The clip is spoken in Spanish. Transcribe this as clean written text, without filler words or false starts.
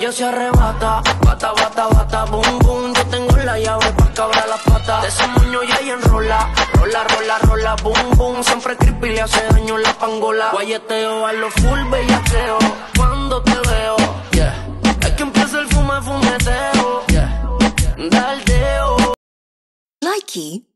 ella se arrebata. Bata, bata, bata, boom, boom. Yo tengo la llave pa' cabrar las patas. De ese moño ya ella enrola. Rola, rola, rola, boom, boom. Siempre creepy le hace daño en la pangola. Guayeteo a lo full bellaqueo. Cuando te veo, yeah. Es que empieza el fumeteo, yeah. Daldeo. Likey.